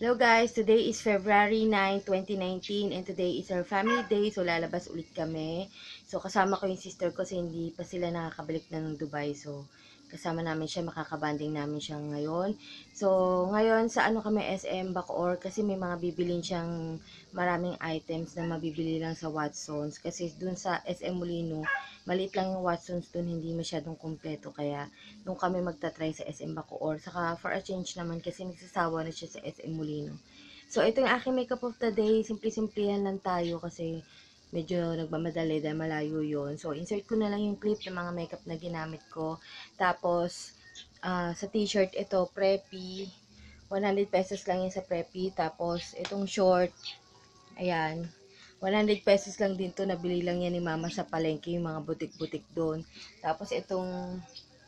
Hello guys, today is February 9, 2019 and today is our family day, so lalabas ulit kami. So kasama ko yung sister ko kasi hindi pa sila nakakabalik na ng Dubai, so kasama namin siya, makakabanding namin siya ngayon. So ngayon sa ano kami, SM Bacoor, kasi may mga bibilin siyang maraming items na mabibili lang sa Watsons, kasi dun sa SM Molino maliit lang yung Watsons dun, hindi masyadong kompleto, kaya nung kami magta-try sa SM Bacoor. Saka for a change naman kasi nagsasawa na siya sa SM Molino. So ito yung aking makeup of the day, simple-simplihan lang tayo kasi medyo nagmamadali dahil malayo yon. So insert ko na lang yung clip ng mga makeup na ginamit ko. Tapos sa t-shirt ito, Preppy, 100 pesos lang yan sa Preppy. Tapos itong short, ayan, 100 pesos lang din to, nabili lang yan ni mama sa palengke, yung mga butik-butik doon. Tapos itong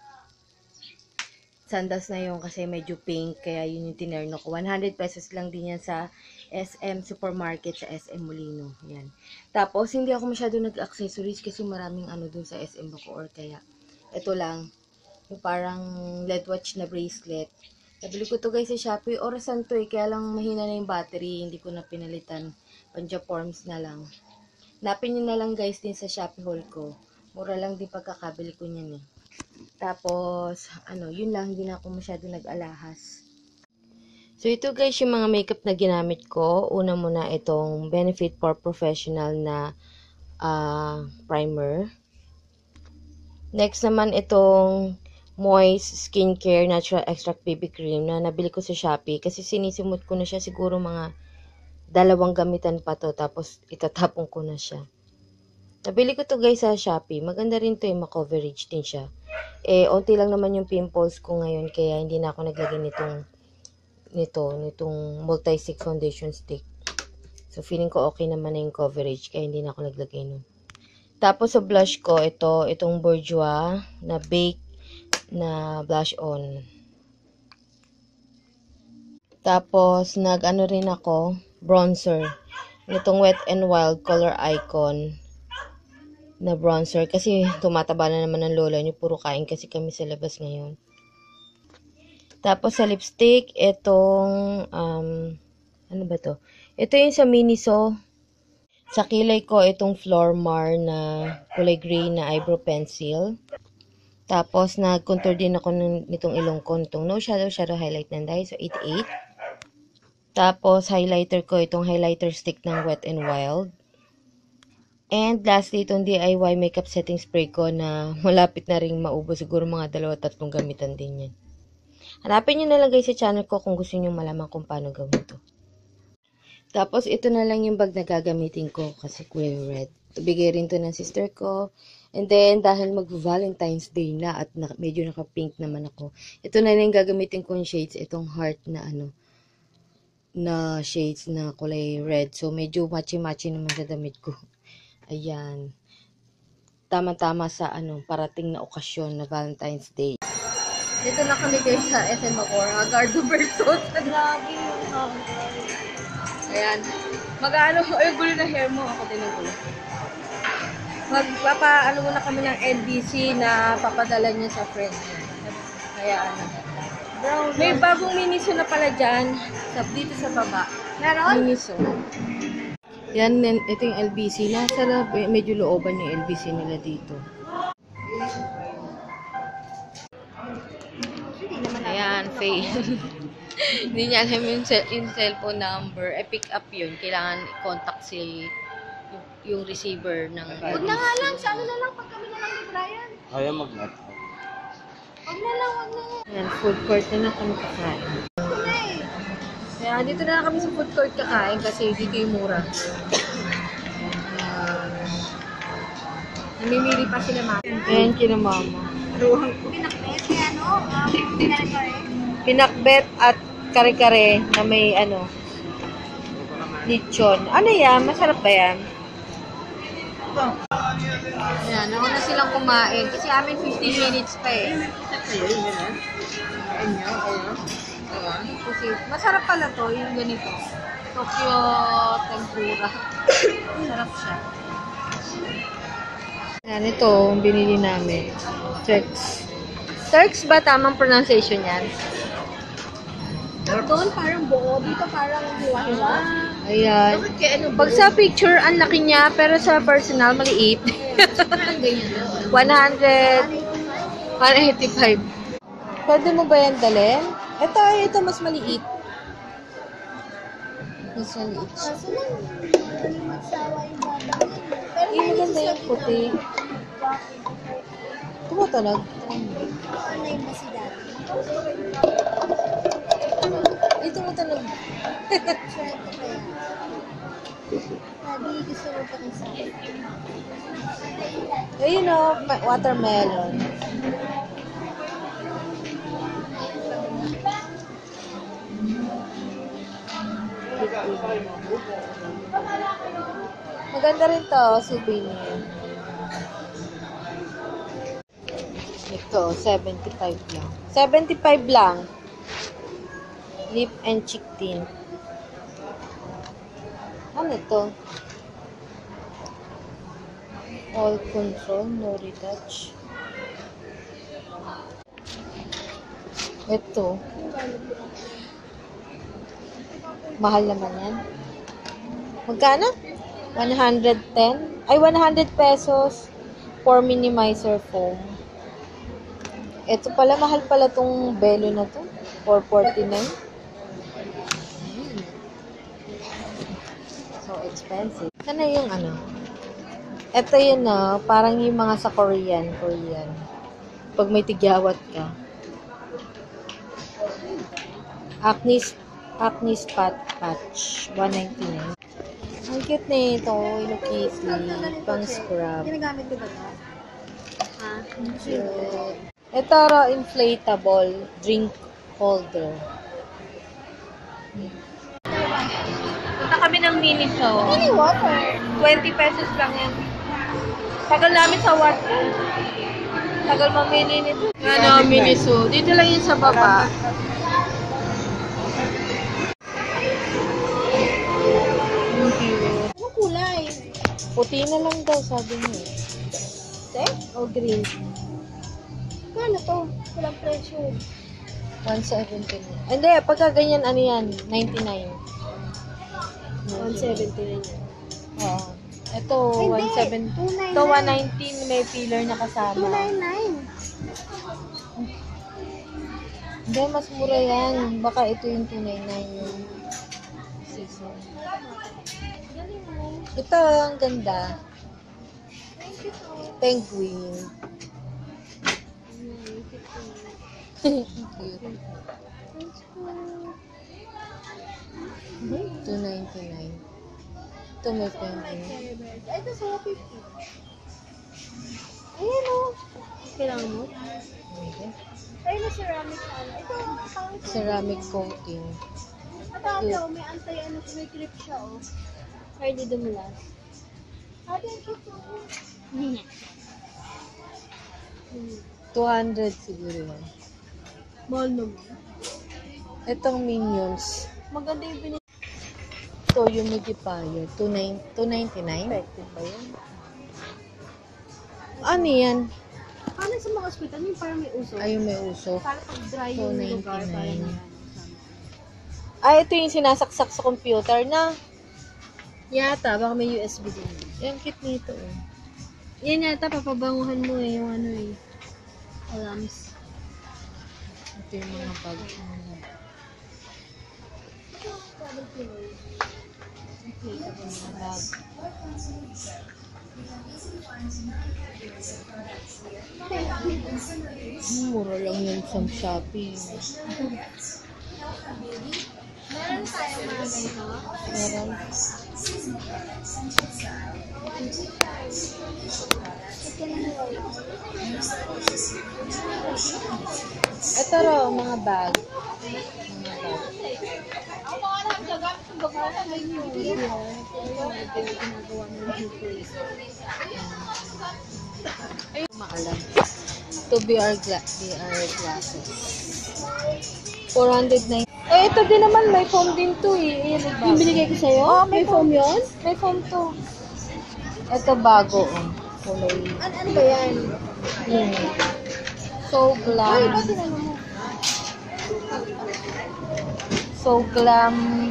sandals na yun kasi medyo pink, kaya yun yung tinerno ko. 100 pesos lang din yan sa SM Supermarket sa SM Molino. Yan. Tapos hindi ako masyado nag-accessories kasi maraming ano dun sa SM Bacoor, kaya ito lang, yung parang LED watch na bracelet. Nabili ko to guys sa Shopee. Orasan to kaya lang mahina na yung battery, hindi ko na pinalitan. Panja-forms na lang. Napin nyo na lang guys din sa Shopee haul ko. Mura lang din pagkakabili ko niyan eh. Tapos, yun lang, hindi na ako masyado nag-alahas. So, ito guys yung mga makeup na ginamit ko. Una muna itong Benefit for Professional na primer. Next naman itong Moist Skincare Natural Extract BB Cream na nabili ko sa Shopee. Kasi sinisimot ko na siya, siguro mga 2 gamitan pa to, tapos itatapon ko na siya. Nabili ko to guys sa Shopee. Maganda rin to, ma-coverage din siya. Onti lang naman yung pimples ko ngayon, kaya hindi na ako naglagay nitong multi-stick foundation stick. So feeling ko okay naman na yung coverage, kaya hindi na ako naglagay nun. Tapos sa blush ko, itong Bourjois na Bake na blush on. Tapos nag-ano rin ako, bronzer. Itong Wet n Wild Color Icon na bronzer. Kasi tumataba na naman ng lola niyo. Puro kain kasi kami sa labas ngayon. Tapos sa lipstick, itong, ano ba to? Ito yung sa Miniso. Sa kilay ko, itong Flormar na kulay gray na eyebrow pencil. Tapos nag-contour din ako nitong ilong ko. Itong No Shadow Highlight Nanday. So 88. Tapos, highlighter ko, itong highlighter stick ng Wet n Wild. And lastly, itong DIY makeup setting spray ko na malapit na rin maubos. Siguro mga 2-3 gamitan din yan. Hanapin nyo na lang guys sa channel ko kung gusto nyo malaman kung paano gawin to. Tapos, ito na lang yung bag na gagamitin ko kasi kulay red. Bigay rin to ng sister ko. And then, dahil mag-Valentine's Day na at medyo naka-pink naman ako, ito na lang yung gagamitin kong shades. Itong heart na na shades na kulay red. So, medyo matchy-matchy naman sa damit ko. Ayan. Tama-tama sa parating na okasyon na Valentine's Day. Dito na kami guys sa SM Bacoor. Agardo Bertot. Grabe yung ayan. Mag-ano, ay gulo na hair mo. Ako din ang gulo. Magpapa, muna kami ng NBC na papadala niya sa friend niya. Kaya may bagong Miniso na pala dyan. Dito sa baba. Meron? Miniso. Yan, ito yung LBC. Nasa medyo looban yung LBC nila dito. Ayan, fail. Hindi niya alam yung cellphone number. Pick up yun. Kailangan i-contact yung receiver ng... Huwag na nga lang. Sa na lang. Pag kami na lang ni Brian. Ayaw mag-net. Huwag na lang. Ayan, food court na kami kakain. Kaya dito na lang kami sa food court kakain kasi dito yung mura. Namimili pa sila mama. Ayan, kina mama. Pinakbet, kare-kare. Pinakbet at kare-kare na may lechon. Ano yan? Masarap ba yan? Ito. Ayan, nauna silang kumain. Kasi amin 15 minutes pa eh. Kasi masarap pala to, yung ganito. Tokyo tempura. Masarap siya. Ayan, ito, binili namin. Turks. Turks ba tamang pronunciation yan? Doon parang buo, dito parang hiwa-hiwa. Ayan. Bakit kaya ano Pag sa picture, ang laki niya, pero sa personal, maliit. Parang ganyan doon. 100, 185. Pwede mo ba yan dalhin? Ito, mas maliit. Mas maliit. Kaso lang, hindi magsawa yung babang. Pero Ay, maganda yung puti. Tumutunog. Ano yung basi dati? Ay, tumutunog. Try ko kaya. Sabi, gusto mo pa ng sawa. Ayun o, watermelon. Maganda rin to, souvenir. Ito, 75 lang. 75 lang. Lip and cheek tint. Ano to? All control, no retouch. Ito. Mahal naman yan. Magkano? 110? Ay, 100 pesos for minimizer foam. Ito pala, mahal pala tong belo na to. 449. So expensive. Sana yung ano? Ito yun no, parang yung mga sa Korean. Pag may tigyawat ka. Acne spot patch. 199. Ang cute na ito. Hello Kitty. Pang scrub. Ginagamit ko ba ito? Ha? Cute. Ito raw inflatable drink holder. Punta kami ng Miniso. Any water? 20 pesos lang yan. Tagal namin sa water. Tagal mamili nito. Ano, Miniso. Dito lang yun sa baba. Anong kulay? Puti na lang daw, sabi niya. Te? O green. Kano to? Walang presyo. 179. Hindi, pagka ganyan, ano yan? 99. 179 yan. Oo. Ito, Hindi, 170. Ito, 119. May filler na kasama. 299. Hindi, mas mura yan. Baka ito yung 299 yung season. Ito, ang ganda. Penguin. Cute. 299. Ito may penguin. Ito sa 50. Ayan o. Kailangan mo? Okay. Ayun na ceramic na ano. Ito, pang Ceramic coating. Ate, may anti-ano, may clip siya, oh. Kaya di dumulas. Ate, ang cute oh. 200 siguro yan. Mahal naman. Itong Minions. Maganda yung binili. Ito, humidifier. 299. Effective ba yun? Ano yan? Paano sa mga hospital, yung parang may uso? Ayun, may uso. Para pag dry yung 299. lugar, parang yan. Ay, ito yung sinasaksak sa computer na. Yata, baka may USB din. Yan, cute nito. Oh. Yan yata, papabanguhan mo eh, yung ano eh. Alarms. Ito yung mga bag. Mga bag. Mura lang yun sa Shopee. Meron tayong mga ganito. Meron. Ito raw, mga bag. Mga bag. Ako mga lang gagamit yung bagalan na yun. Ginagawa mo yung hippoy. Ayun, maalam. Ito, VR glasses. 409. Eh, ito din naman, may foam din to eh. Ayan, yung bago. Yung binigay ko sa'yo? Oh, may foam yun? May foam to. Ito bago, oh. Kulay. Ano ba yan? So Ay, glam. ba't tinanong mo? So Glam.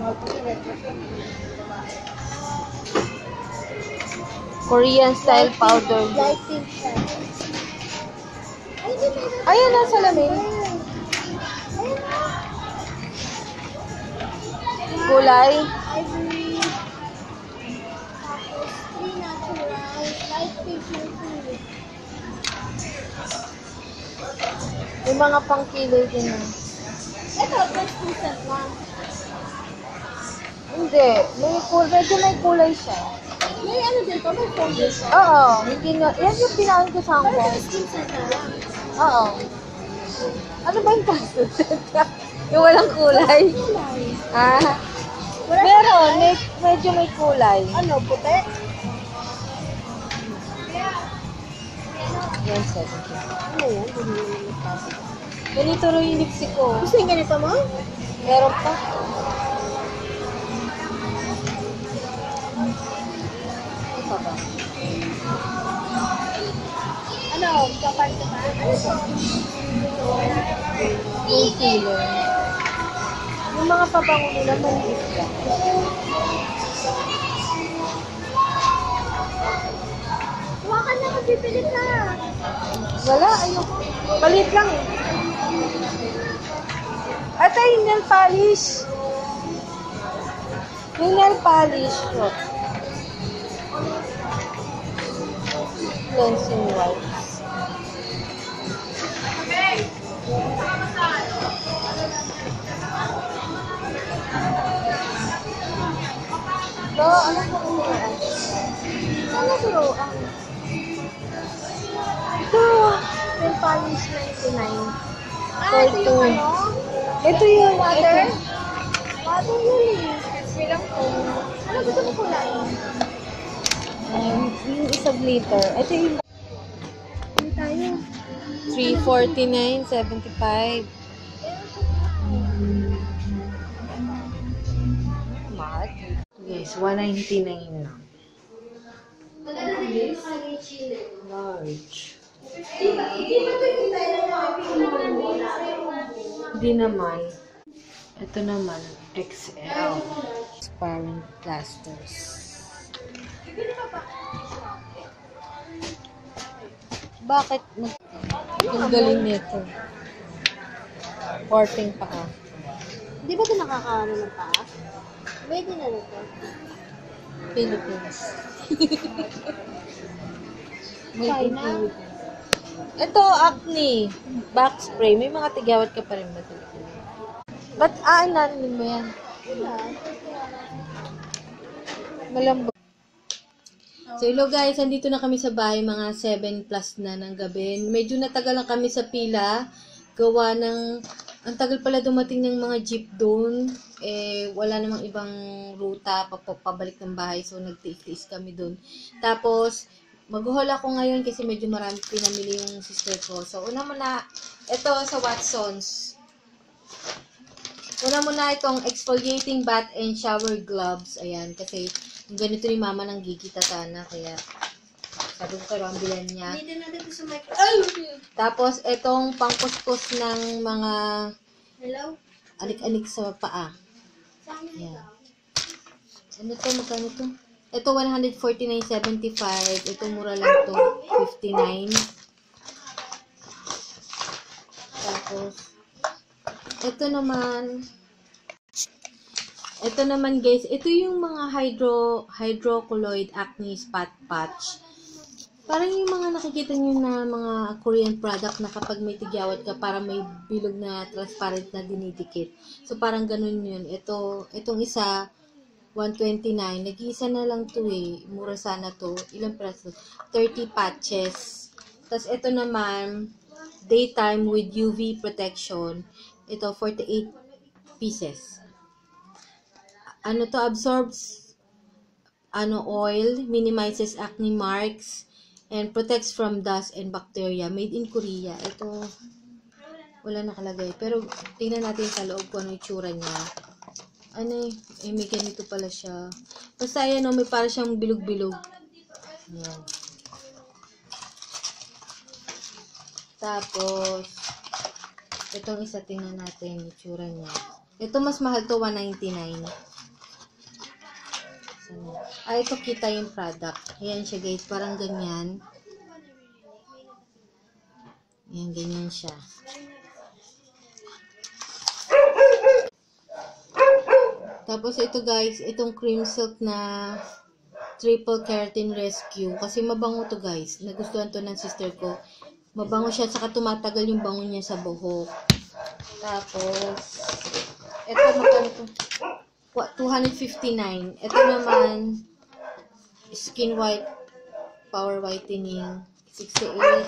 Korean style powder. Light pink siya. Ay, di ba? Ayan na, salamin. Ayun na. Kulay. Ivory. Tapos, 3 natural. Light pink yung kulay. May mga pangkilay din na. Ito, translucent lang. Hindi. Medyo may kulay siya. May ano din to, may foam din siya. Oo. Hindi nga. Yan yung pinahan ko sa Pero Hong Kong. translucent na lang. Oo. Ano ba yung translucent? Yung walang kulay? Kulay. Ah. Wala Meron. Medyo may kulay. ano, puti? Yan, 70. Ano yan? Bumili pa. Ganito rin yung lipstick ko. Gusto yung ganito mo? Meron pa. Ano pa ba? Ano, kapal ka pa? Ano to? Concealer. Yung mga pabango nila, maliit lang. Hawakan na, magpipilit na. Wala, ayoko. Maliit lang eh. Ito yung nail polish. Yung nail polish. Look. Cleansing wipes. Ito, ano po turuan? Ano turuan? Ito. Nail polish 99. Ah, For ito yung two. ano? Ito yung Water? ito. Water yun eh. Bilang ko. Ano gusto mo kulay? Yung isa glitter. Ito yung Hindi tayo. 349.75. Mahal. Guys, 199 na. Large. Hindi naman. Ito naman, XL. Transparent plasters. Bakit? Ang galing nito. Porting paa. Di ba ito nakakaano ng paa? Pwede na nito. Philippines. Made in China? Philippines. Ito, acne. Back spray. May mga tigawat ka pa rin ba talaga? Ba't aananin mo yan? Wala. Malambot. So, hello guys. Andito na kami sa bahay. Mga 7 plus na ng gabi. Medyo natagal lang kami sa pila. Gawa ng... Ang tagal pala dumating ng mga jeep doon. Wala namang ibang ruta pabalik ng bahay. So, nagtiis-tiis kami doon. Tapos, mag-haul ako ngayon kasi medyo marami pinamili yung sister ko. So, una muna, ito sa Watsons. Una muna itong exfoliating bath and shower gloves. Ayan, kasi ganito ni mama ng Gigi Tatana. Kaya, sabi ko kayo ang bilan niya. Dito natin ito sa mic. Tapos, itong pangkuskus ng mga Hello? anik-anik sa paa. Saan Ayan. Ano to? Magkano to? Ito, 149.75. Ito, mura lang to. 59. Tapos, ito naman guys, ito yung mga hydrocolloid acne spot patch. Parang yung mga nakikita nyo na mga Korean product na kapag may tigyawat ka, parang may bilog na transparent na dinidikit. So, parang ganun yun. Itong isa, 129. Nag-iisa na lang to eh. Mura sana to. Ilang peso? 30 patches. Tapos, ito naman, daytime with UV protection. Ito, 48 pieces. Ano to? Absorbs oil, minimizes acne marks, and protects from dust and bacteria. Made in Korea. Ito, wala nakalagay. Pero, tingnan natin sa loob kung ano yung tsura niya. May ganito pala siya. Basta ayan may para siyang bilog-bilog. Ayan. Tapos, itong isa tingnan natin yung tsura niya. Ito mas mahal to, 199. Ito kita yung product. Ayan siya guys, parang ganyan. Ayan, ganyan siya. Tapos ito guys, itong cream silk na triple keratin rescue. Kasi mabango to guys. Nagustuhan to ng sister ko. Mabango siya, saka tumatagal yung bango niya sa buhok. Tapos, ito magkano to? 259. Ito naman, skin white, power whitening, 68.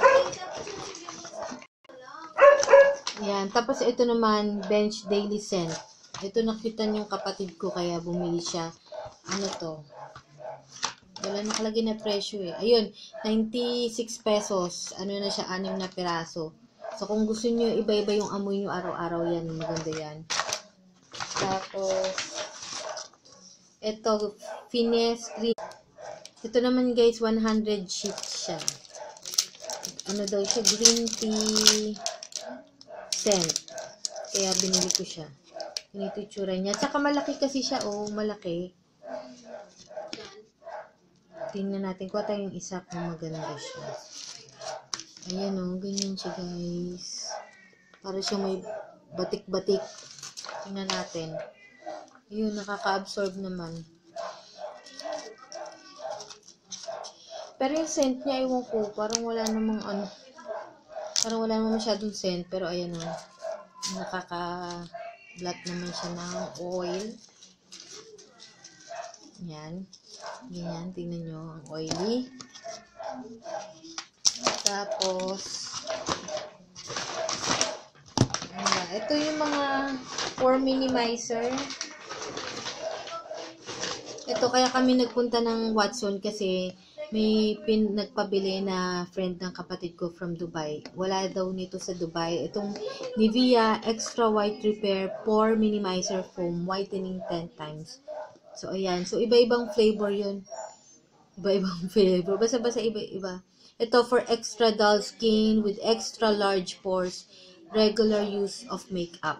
Yan. Tapos ito naman, bench daily scent. Ito nakita yung kapatid ko, kaya bumili siya. Ano to? Wala nakalagay na presyo eh. Ayun, 96 pesos. Ano na siya, 6 na piraso. So, kung gusto niyo iba-iba yung amoy niyo araw-araw, yan. Maganda yan. Tapos, ito, Finesse Cream. Ito naman guys, 100 sheets siya. Ano daw siya? Green tea scent. Kaya binili ko siya. Ganito yung tsura niya. Tsaka malaki kasi siya, oh. Malaki. Tingnan natin. Kuha tayong isa kung maganda siya. Ayan, oh. Ganyan siya, guys. Para siya may batik-batik. Tingnan natin. Ayun, nakaka-absorb naman. Pero yung scent niya, ewan ko, parang wala namang ano, parang wala namang masyadong scent, pero ayan o, nakaka-blot naman siya ng oil. Yan. Ganyan, tingnan nyo, ang oily. Tapos, ito yung mga pore minimizer. Ito, kaya kami nagpunta ng Watson kasi may nagpabili na friend ng kapatid ko from Dubai. Wala daw nito sa Dubai. Itong Nivea Extra White Repair Pore Minimizer Foam Whitening 10 times. So, ayan. So, iba-ibang flavor yun. Iba-ibang flavor. Basta-basta iba-iba. Ito for extra dull skin with extra large pores. Regular use of makeup.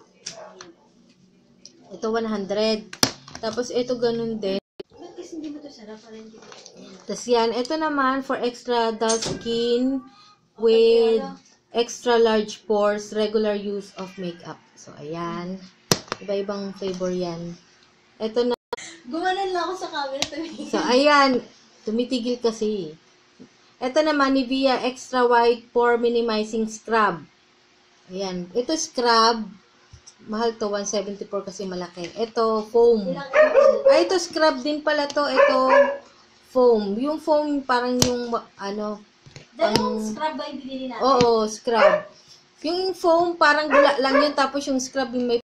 Ito, 100. Tapos, ito ganun din. Hindi mo to sarap, parang hindi mo. Tapos yan, ito naman for extra dull skin with extra large pores, regular use of makeup. So, ayan. Iba-ibang flavor yan. Ito na. Gumanan lang ako sa camera. So, ayan. Tumitigil kasi. Ito naman, Nivea Extra White Pore Minimizing Scrub. Ayan. Ito scrub. Mahal to, 174 kasi malaki. Ito, foam. Ay, ito scrub din pala to. Ito, foam. Yung foam, parang yung, ano, Dalawang scrub ba yung binili natin? oo, scrub. Yung foam, parang gula lang yun. Tapos yung scrub yung may...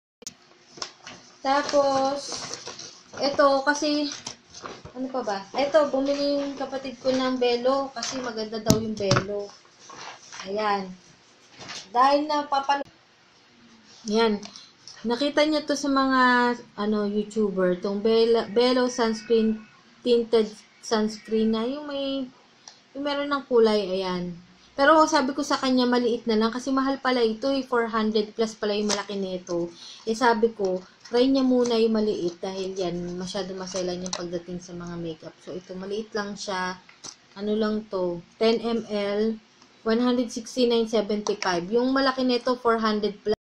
Tapos, ito, kasi, ano pa ba? Ito, bumili yung kapatid ko ng belo. Kasi maganda daw yung belo. Ayan. Dahil napapanood. Yan. Nakita niyo to sa mga YouTuber, tong Belo sunscreen, tinted sunscreen na yung meron ng kulay, ayan. Pero sabi ko sa kanya maliit na lang kasi mahal pala ito, 400 plus pala yung malaki nito. Sabi ko, try niya muna yung maliit dahil yan masyado maselan yung pagdating sa mga makeup. So ito maliit lang siya. Ano lang to? 10 ml, 169.75. Yung malaki nito 400 plus.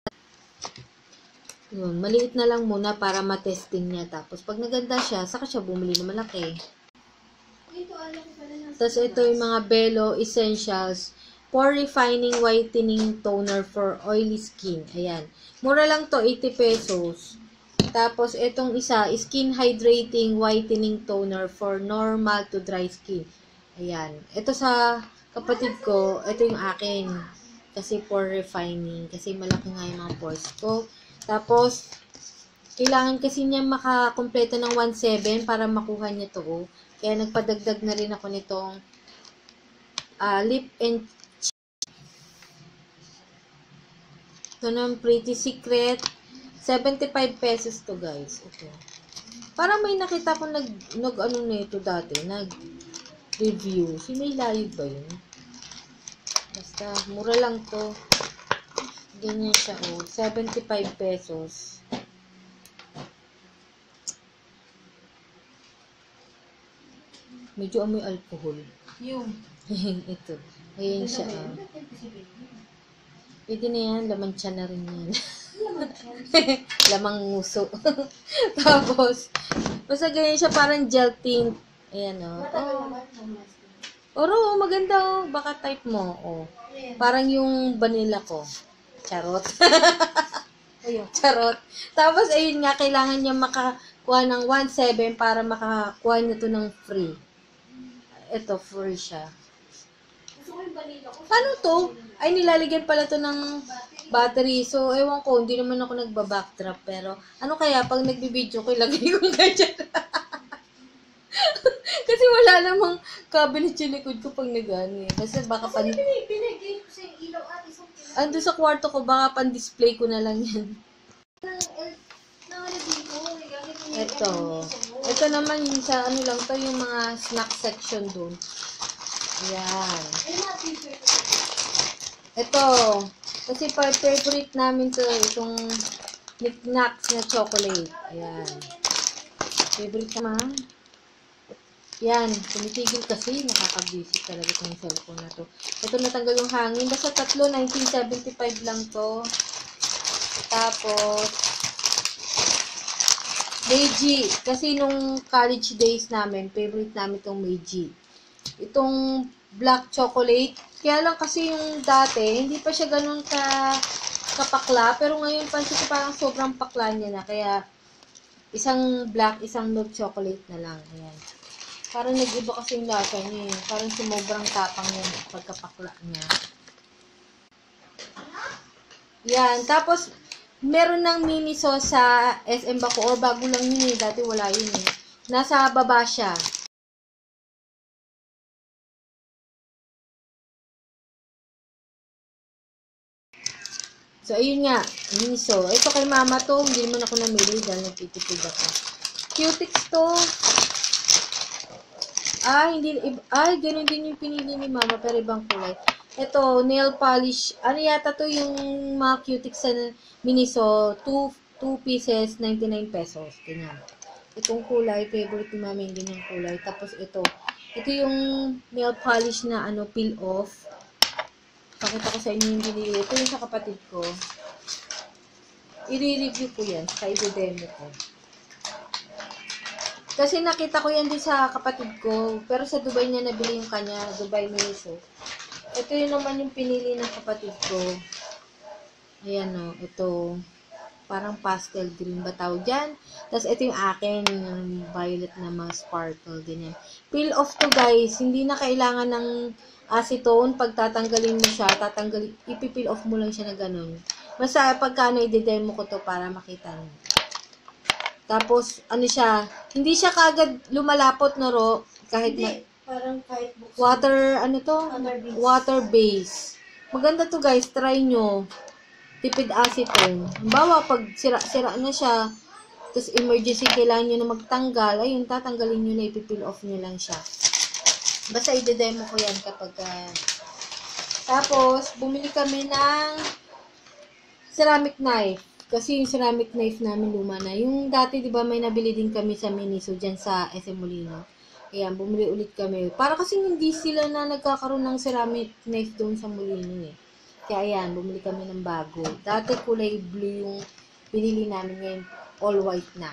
Yun, maliit na lang muna para matesting niya. Tapos, pag naganda siya, saka siya bumili ng malaki. Tapos, ito yung mga Belo Essentials Pore Refining Whitening Toner for Oily Skin. Ayan. Mura lang to, 80 pesos. Tapos, itong isa, Skin Hydrating Whitening Toner for Normal to Dry Skin. Ayan. Ito sa kapatid ko, ito yung akin. Kasi pore refining. Kasi malaki nga yung mga pores ko. Tapos, kailangan kasi niya makakompleto ng 1.7 para makuha niya to. Kaya nagpadagdag na rin ako nitong lip and cheek. Ito ng Pretty Secret. 75 pesos to guys. Okay. Parang may nakita ko nag-ano na ito dati. Nag-review. Si May Layog ba yun? Basta, mura lang to. Ganyan siya, oh. 75 pesos. Medyo amoy alcohol. Yung. Ito. Ayan siya. Pwede na yan. Laman tiyan na rin yan. Lamang nguso. Tapos, basta ganyan siya parang gel tint. Ayan o. Oro, maganda o. Baka type mo. Oh. Parang yung vanilla ko. Charot. Ayun. Charot. Tapos, ayun nga, kailangan niya makakuha ng 1.7 para makakuha nito ng free. Ito, free siya. Gusto ko yung vanilla ko. Paano to? Ay, nilalagyan pala to ng battery. So, ewan ko, hindi naman ako nagba-backdrop. Pero, ano kaya, pag nagbibideo ko, ilagay ko ganyan. Kasi wala namang cabinet yung likod ko pag nag-ano eh. Kasi baka pan... Pinagay ko sa ilaw ate. Ando sa kwarto ko, baka pan-display ko na lang yan. Ito. Ito naman yung sa ano lang to, yung mga snack section doon. Ayan. Ito. Kasi favorite namin to, itong knickknacks na chocolate. Ayan. Favorite naman. Yan. Tumitigil kasi. Nakaka-visit talaga itong cellphone na to. Ito natanggal yung hangin. Basta tatlo, 1975 lang to. Tapos, Meiji. Kasi nung college days namin, favorite namin itong Meiji. Itong black chocolate. Kaya lang kasi yung dati, hindi pa siya ganun kapakla. Pero ngayon, pansin ko parang sobrang pakla niya na. Kaya, isang black, isang milk chocolate na lang. Ayan. Parang nag-iba kasi yung lasa niya. Parang sumobrang tapang yung pagkapakla niya. Yan. Tapos, meron ng Miniso sa SM Bacoor. Bago lang yun eh. Dati wala yun eh. Nasa baba siya. So, ayun nga. Miniso. Ito kay mama to. Hindi naman ako namili dahil nagtitipid ako. Cutix to. Ganun din yung pinili ni mama, pero ibang kulay. Ito, nail polish. Ano yata to yung mga cutics sa Miniso, 2 pieces, 99 pesos. Ganyan. Itong kulay, favorite ni mama yung ganyang kulay. Tapos ito yung nail polish na peel off. Pakita ko sa inyo yung binili. Ito yung sa kapatid ko. I-review ko yan, sa i-demo ko. Kasi nakita ko yan din sa kapatid ko. Pero sa Dubai niya nabili yung kanya. Dubai Miniso. Ito yun naman yung pinili ng kapatid ko. Ayan o. Ito. Parang pastel green ba tawag dyan? Tapos ito yung akin. Yung violet na mga sparkle. Ganyan. Peel off to guys. Hindi na kailangan ng acetone. Pag tatanggalin mo siya, ipipeel off mo lang siya na ganun. Basta pagkano i-demo ko to para makita nyo. Tapos, siya, hindi siya kagad lumalapot na ro, kahit parang kahit water base. Maganda to guys, try nyo. Tipid acetone. Halimbawa, pag sira na siya, tapos emergency, kailangan nyo na magtanggal, ayun, tatanggalin nyo na, ipipeel off nyo lang siya. Basta i-demo ko yan kapag, Tapos, bumili kami ng ceramic knife. Kasi yung ceramic knife namin luma na. Yung dati, di ba, may nabili din kami sa Miniso dyan sa SM Molino. Ayan, bumili ulit kami. Para kasi hindi sila na nagkakaroon ng ceramic knife doon sa Molino eh. Kaya ayan, bumili kami ng bago. Dati kulay blue yung binili namin ngayon. All white na.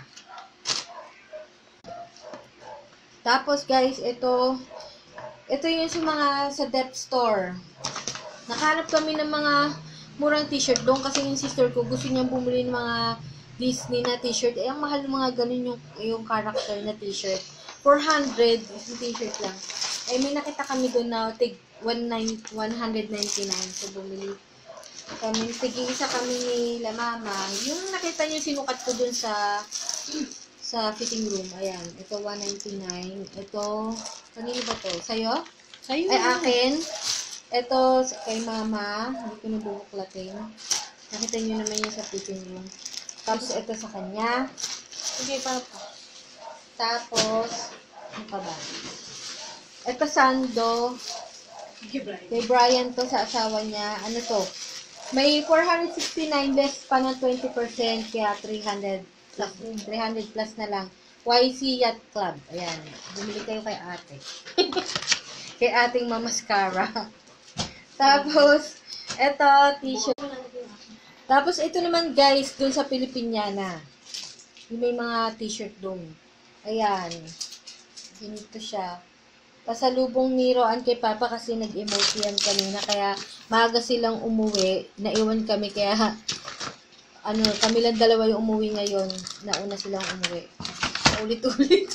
Tapos guys, ito yung sa mga sa depth store. Nakahanap kami ng mga murang t-shirt doon kasi yung sister ko gusto niyang bumili ng mga Disney na t-shirt. Ang mahal ng mga ganun yung character na t-shirt. 400 yung t-shirt lang. May nakita kami doon na tig 199. So bumili kami. Tig-isa kami ni La Mama. Yung nakita niyo sinukat ko doon sa fitting room. Ayan. Ito 199. Ito, kanino ba to? Sa'yo? Sa'yo. Ay, akin. Ito, kay mama, hindi ko nabubuklatin. Nakita nyo naman yun sa fitting room. Tapos, ito sa kanya. Sige, para po. Tapos, ano pa ba? Ito, sando. Kay Brian to, sa asawa niya. Ano to? May 469 less pa ng 20%, kaya 300 plus na lang. YC Yacht Club. Ayan. Bumili kayo kay ate. Kay ating mamaskara. Tapos, eto, t-shirt. Tapos, ito naman guys, dun sa Pilipiniana. Yung may mga t-shirt dun. Ayan. Ganito siya. Pasalubong ni Roan kay Papa kasi nag-emote yan kanina. Kaya, maaga silang umuwi. Naiwan kami. Kaya, kami lang dalawa yung umuwi ngayon. Nauna silang umuwi. Ulit-ulit.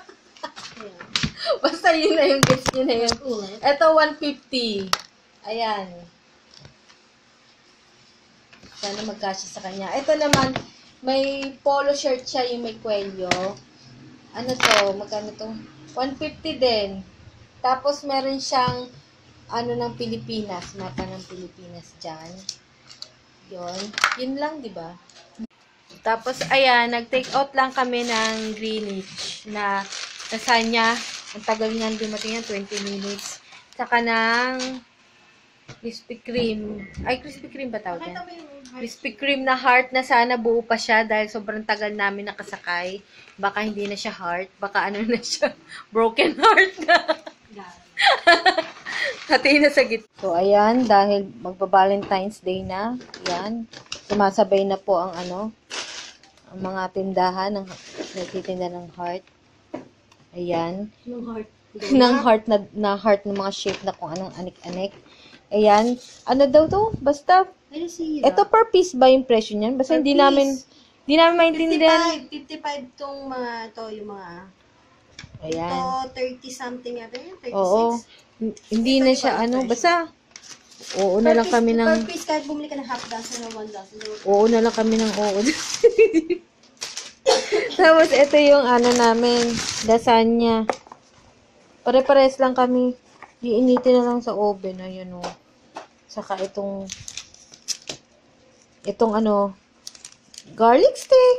Basta yun na yung gifts nyo na yun. Ito, 150. Ayan. Sana magkasya sa kanya. Ito naman, may polo shirt siya, yung may kwelyo. Ano to? Magkano to? 150 din. Tapos, meron siyang, ng Pilipinas. Mapa ng Pilipinas dyan. Yun. Yun lang, di ba? Tapos, ayan, nag-take out lang kami ng Greenwich na Lasagna. Ang tagal niyan dumating yan, 20 minutes. Saka ng Krispy Kreme. Ay, Krispy Kreme ba tawag yan? Krispy Kreme na heart na sana buo pa siya dahil sobrang tagal namin nakasakay. Baka hindi na siya heart. Baka ano na siya, broken heart na. Hati na sa gitna. So, ayan, dahil magpa-Valentine's Day na, ayan, sumasabay na po ang ang mga tindahan, nagtitinda ng heart. Ayan. Yung heart. Ng heart na heart ng mga shape na kung anong anik-anik. Ayan. Ano daw to? Basta, Ano siya? ito per piece ba yung presyo niyan? Basta hindi namin maintindihan. 55 tong mga to, yung mga Ayan. ito 30 something ata yun, 36. Oo. Hindi na siya basta oo na lang kami ng Per piece, kahit bumili ka ng half dozen o 1 dozen. oo na lang kami ng oo. Tapos ito yung namin, lasagna. Pare-pares lang kami. Iinitin na lang sa oven. Ayan o. Saka itong garlic stick.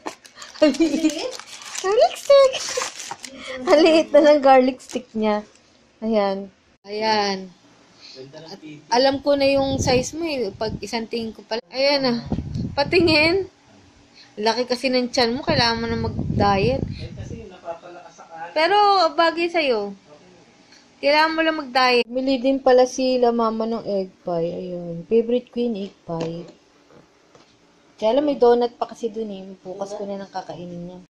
Garlic stick. Haliit na ng garlic stick niya. Ayan. Ayan. At alam ko na yung size mo eh. Pag isang tingin ko pala. Ayan ah. Patingin. Laki kasi ng tiyan mo. Kailangan mo na mag-diet. Pero bagay sa'yo. Kailangan mo lang mag-diet. Bili din pala sila mama ng egg pie. Ayun. Favorite queen egg pie. Kaya alam, may donut pa kasi dun eh. Bukas ko na nang kakainin niya.